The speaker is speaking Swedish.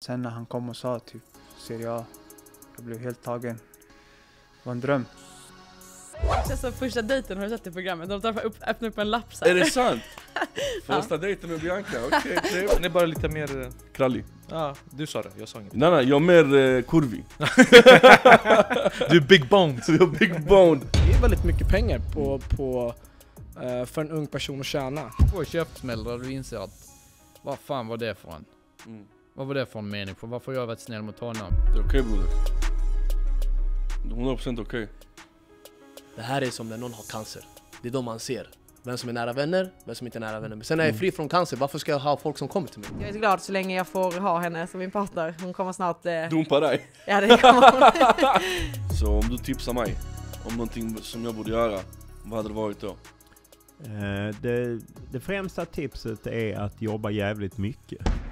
Sen när han kom och sa typ Serie A, jag blev helt tagen. Det var en dröm. Det känns som första dejten, har du sett det programmet? De öppnar upp en lapp så här. Är det sant? Första dejten med Bianca, okej. Den är bara lite mer... Krallig. Ja, du sa det, jag sa inget. Nej, jag är mer kurvig. Du är big boned. Jag är big boned. Det är väldigt mycket pengar för en ung person att tjäna. Två käftsmäll där du inser att vad fan var det för en? Vad var det för en människa? Varför har jag varit snäll mot honom? Det är okej, broder. 100% okej. Det här är som när någon har cancer. Det är då man ser vem som är nära vänner, vem som inte är nära vänner. Men sen när jag är fri från cancer, varför ska jag ha folk som kommer till mig? Jag är så glad så länge jag får ha henne som min partner. Hon kommer snart... Dumpa dig. Ja, det kommer hon. Så om du tipsar mig om någonting som jag borde göra, vad hade det varit då? Det främsta tipset är att jobba jävligt mycket.